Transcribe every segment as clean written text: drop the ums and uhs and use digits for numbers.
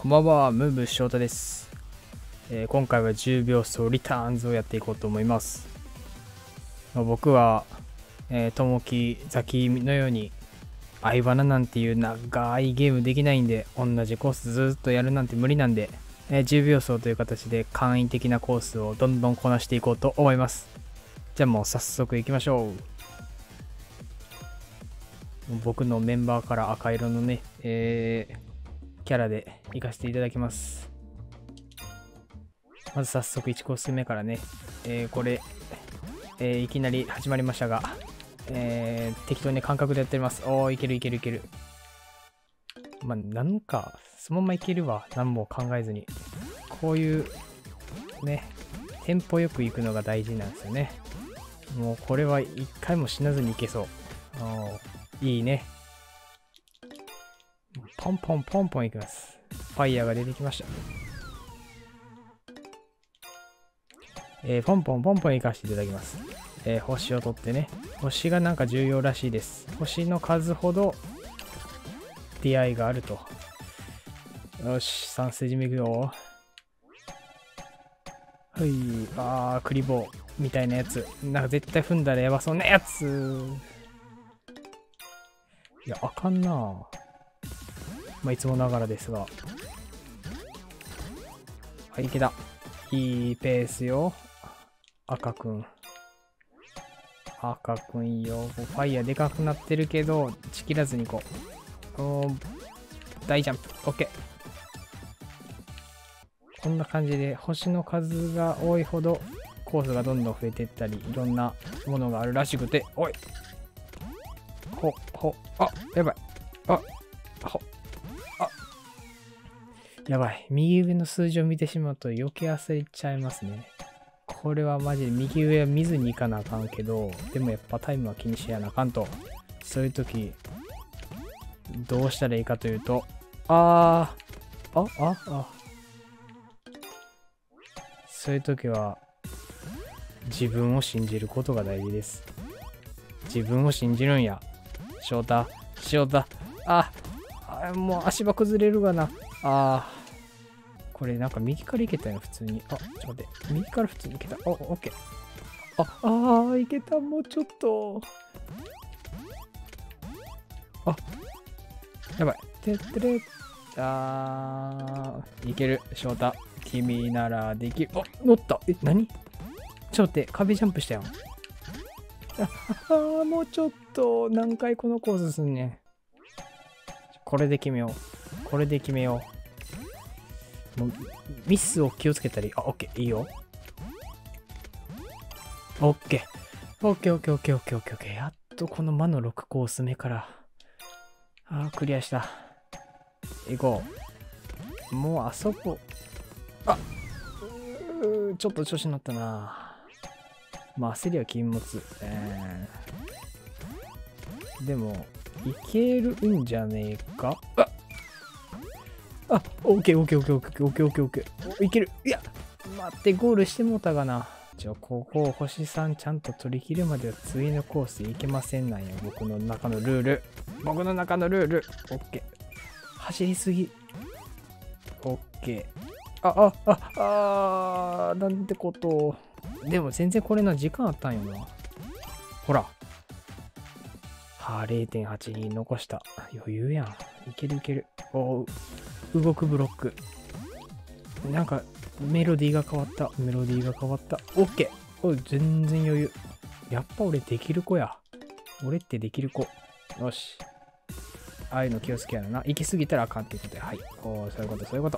こんばんは、ムーブ翔太です。今回は10秒走リターンズをやっていこうと思います。僕は、ともき、ザキのように、相花なんていう長いゲームできないんで、同じコースずっとやるなんて無理なんで、10秒走という形で簡易的なコースをどんどんこなしていこうと思います。じゃあもう早速行きましょう。僕のメンバーから赤色のね、キャラで行かせていただきます。まず早速1コース目からね、これ、いきなり始まりましたが、適当に感覚でやっております。おー、いけるいけるいける。まあ、なんか、そのままいけるわ。何も考えずに。こういう、ね、テンポよく行くのが大事なんですよね。もうこれは一回も死なずにいけそう。いいね。ポンポンポンポンいきます。ファイヤーが出てきました。ポンポンポンポンいかせていただきます。星を取ってね。星がなんか重要らしいです。星の数ほど出会いがあると。よし、3ステージ目いくよ。はい、クリボーみたいなやつ。なんか絶対踏んだらやばそうなやつ。いや、あかんなぁ。まあ、いつもながらですが。はい、いけた。いいペースよ。赤くん。赤くんよ。ファイヤーでかくなってるけど、ちきらずにいこう。大ジャンプ。オッケー。こんな感じで、星の数が多いほど、コースがどんどん増えていったり、いろんなものがあるらしくて、おいやばい。やばい。右上の数字を見てしまうと余計焦っちゃいますね。これはマジで右上は見ずに行かなあかんけど、でもやっぱタイムは気にしやなあかんと。そういう時、どうしたらいいかというと、そういう時は、自分を信じることが大事です。自分を信じるんや。翔太。もう足場崩れるがな。これなんか右から行けたよ、普通に。ちょっと待って。右から普通に行けた。オッケー。行けた、もうちょっと。やばい。いける、翔太。君ならできる。乗った。何？ちょっと待って、壁ジャンプしたよ。もうちょっと、何回このコースすんねん。これで決めよう。もうミスを気をつけたり、オッケー、いいよ。オッケー。やっとこの魔の6コース目から、クリアした。行こう。もうあそこ、ちょっと調子に乗ったな。まあ焦りは禁物。でも、いけるんじゃねえか。オッケー。いける。いや、待って、ゴールしてもうたがな。ここを星3ちゃんと取り切るまでは次のコース行けませんなんや。僕の中のルール。オッケー。走りすぎ。オッケー。なんてこと。でも全然これの時間あったんよな。ほら。0.82 残した。余裕やん。いける。動くブロック。なんか、メロディーが変わった。オッケー。全然余裕。やっぱ俺できる子や。俺ってできる子。よし。ああいうの気をつけやな。行き過ぎたらあかんっていうことで。はい。そういうこと。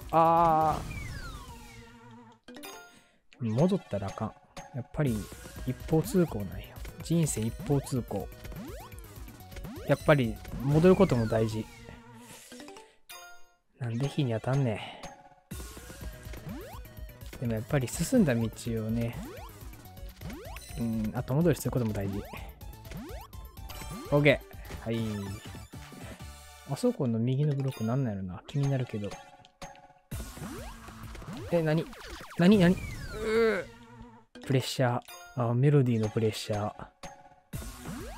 戻ったらあかん。やっぱり一方通行なんよ。人生一方通行。やっぱり戻ることも大事。なんで火に当たんねん。でもやっぱり進んだ道をね、後戻りすることも大事。OK。はい。あそこの右のブロックなんなんやろな。気になるけど。何プレッシャー。メロディーのプレッシャー。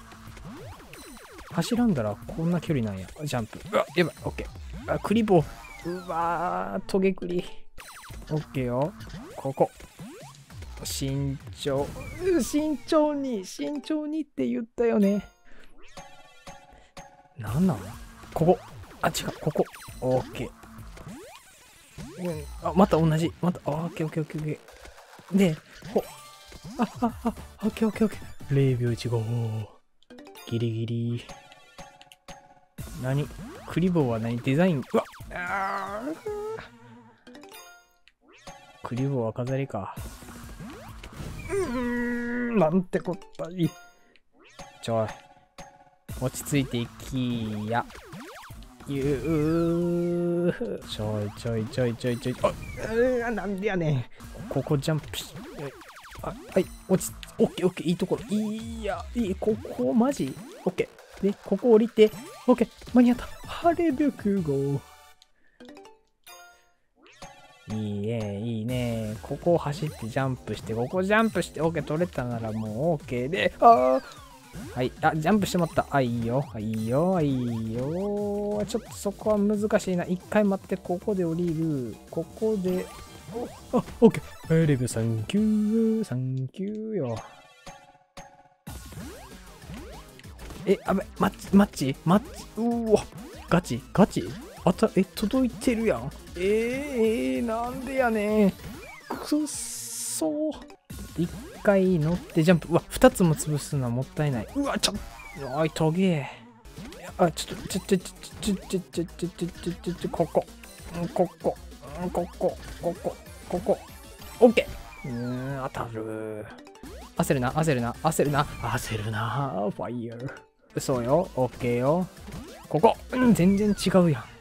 走らんだらこんな距離なんや。ジャンプ。やばい。オッケー。クリボー。 うわー、トゲクリ。オッケーよ。ここ。慎重。慎重にって言ったよね。なんなのここ。あ、違う、ここ。オッケー。あ、また同じ。また、オッケーオッケーオッケーオッケー。で、オッケーオッケーオッケー。0秒15。ギリギリ。何クリボーは何デザイン。うわっクリボーは飾りか。なんてこったい。ちょい。落ち着いていきや。ちょい。あ、なんでやねん。ここジャンプし、あ、はい、オッケー、いいところ。いや、ここマジオッケー。で、ここ降りて、オッケー、間に合った。晴れ白号。いいね。ここを走ってジャンプして、ここジャンプして、オッケー、取れたならもうオッケーで、はい、ジャンプしてもらった。いいよ。ちょっとそこは難しいな。一回待って、ここで降りる。ここで、オッケー。レベルサンキューよ。マッチうわ、ガチ届いてるやん。なんでやねん。くっそー。一回乗ってジャンプ。うわ、二つも潰すのはもったいない。うわ、おい、トゲー。あ、ここ。オッケー。当たる。焦るな。ファイヤー。そうよ、オッケーよ。ここ。全然違うやん。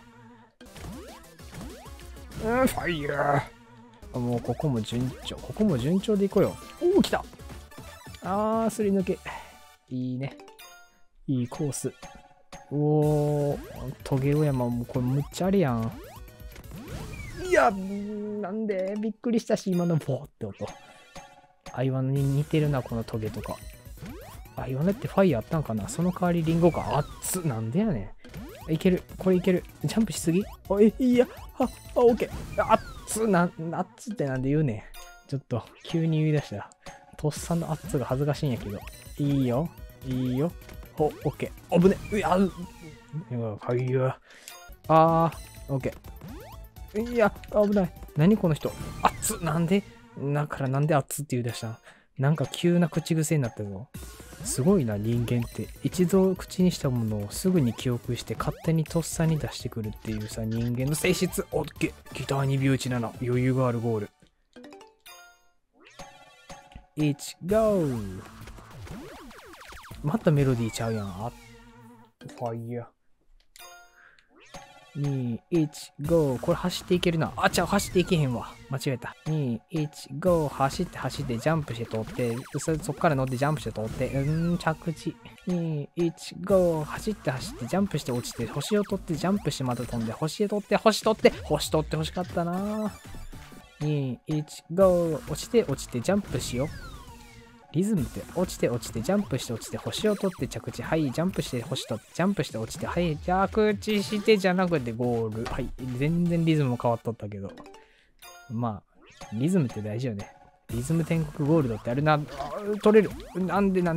ファイヤー。もうここも順調でいこうよ。おお、来た。すり抜け。いいね。いいコース。おー、トゲオ山もうこれむっちゃありやん。いや、なんでびっくりしたし、今のボーって音。アイワンに似てるな、このトゲとか。アイワンってファイヤーあったんかな。その代わりリンゴか。なんでやねん。いける。これいける。ジャンプしすぎ？オッケー。熱ってなんで言うねん。ちょっと、急に言い出した。とっさの熱が恥ずかしいんやけど。いいよ。オッケー。危ね。ファイヤー。オッケー。いや、危ない。何この人。なんで熱って言い出したん？なんか急な口癖になったぞ。すごいな、人間って。一度口にしたものをすぐに記憶して勝手にとっさに出してくるっていうさ、人間の性質。オッケー。ギター2秒17。余裕があるゴール。1、GO! またメロディーちゃうやん。ファイヤー。2、1、GO。これ走っていけるな。走っていけへんわ。間違えた。2、1、GO。走って、ジャンプして通って、そっから乗ってジャンプして通って、着地。2、1、GO。走って、ジャンプして落ちて、星を取って、ジャンプしてまた飛んで、星取って欲しかったな。2、1、GO。落ちて、ジャンプしよう。リズムって落ちてジャンプして星を取って着地、はいジャンプして星取ってジャンプして落ちて、はい着地してじゃなくてゴール、はい全然リズムも変わっとったけど、まあリズムって大事よね。リズム天国ゴールドってあれな、取れる。なんで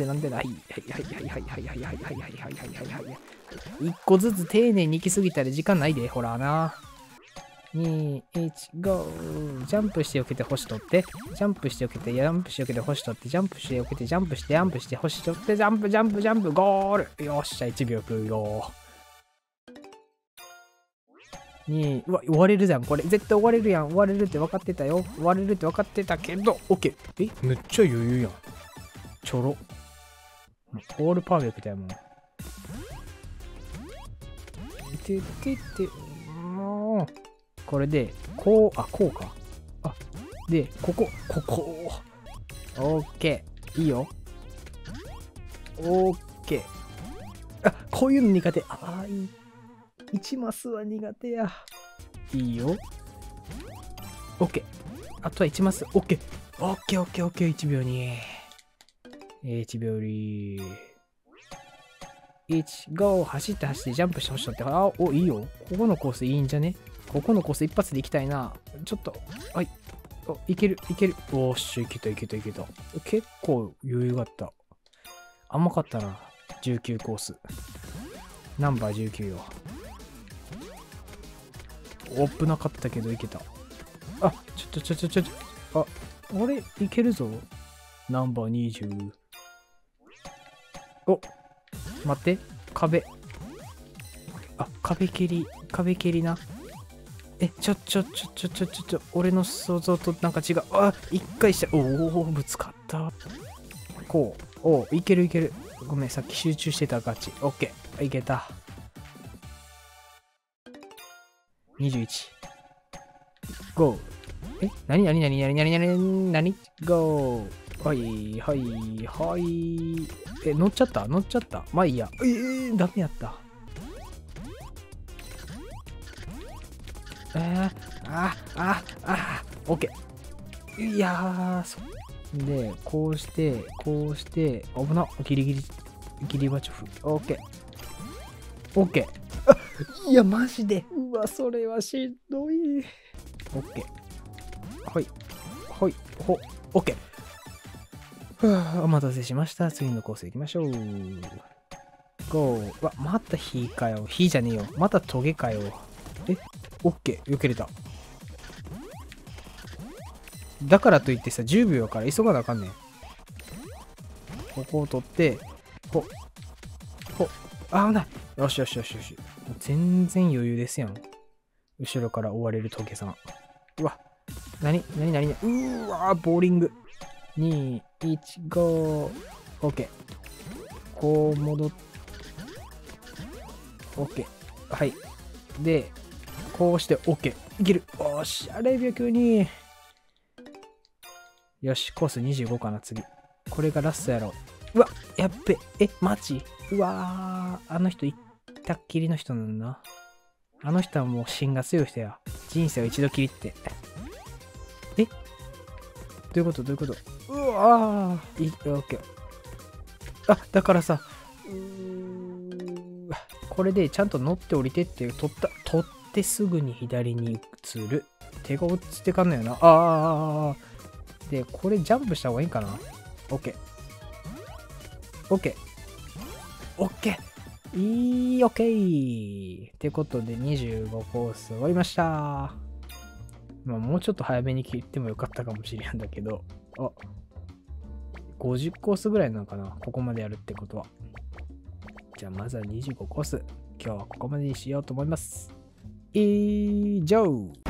一個ずつ丁寧に行き過ぎたら時間ないで、ほらな。2、1、GO! ジャンプしてよけて星取って、ジャンプしてよけて星取って、ジャンプしてよけて、ジャンプして星取って、ジャンプ、ゴール。よっしゃ、1秒95。うわ、終われるじゃん、これ。絶対終われるやん。終われるって分かってたよ。終われるって分かってたけど、OK。めっちゃ余裕やん。ちょろ。オールパーフェクトやもん。もう。これで、こうか。で、ここ。オッケー。いいよ。オッケー。こういうの苦手。1マスは苦手や。いいよ。オッケー。あとは1マス。オッケー。1秒2。1秒2。1、GO! 走って、ジャンプしてほしいって。いいよ。ここのコースいいんじゃね？ ここのコース一発で行きたいな。ちょっと、はい。お、いける、いける。おーし、いけた、いけた、いけた。結構余裕があった。甘かったな。19コース。ナンバー19よ。危なかったけどいけた。あ、あ、あれいけるぞ。ナンバー20。お、待って。壁。あ、壁蹴りな。え、俺の想像となんか違う。あ、一回した。おお、ぶつかった。こう。おいけるいける。ごめん、さっき集中してたガチ。オッケー。いけた。21。ゴー。え、なにゴー。はい。え、乗っちゃった。まあいいや。ダメやった。オッケー。いやー、で、こうして、危な、ギリバチョフ。オッケー。あ、いや、マジで。うわ、それはしんどい。オッケー。はい、オッケー。お待たせしました。次のコース行きましょう。ゴー。うわ、また火かよ。火じゃねえよ。またトゲかよ。え、オッケー。よけれた。だからといってさ、10秒やから急がなあかんねん。ここを取って、危ない。よし。全然余裕ですやん。後ろから追われるトゲさん。うわ。うわ、ボーリング。2、1、5。OK。こう戻っ。OK。はい。で、こうして OK。いける。おっしゃ、0秒92。よし、コース25かな、次。これがラストやろう。うわ、やっべ。え、マジ？うわー、あの人、いったっきりの人なんだな。あの人はもう芯が強い人や。人生を一度きりって。え？どういうこと？うわー、オッケー。あ、だからさ、これでちゃんと乗って降りてって取ってすぐに左に移る。手が落ちてかんのよな。で、これジャンプした方がいいかな。オッケー。いい、オッケー。ってことで25コース終わりました。まあ、もうちょっと早めに切ってもよかったかもしれんだけど。あ、50コースぐらいなのかな、ここまでやるってことは。じゃあまずは25コース。今日はここまでにしようと思います。以上。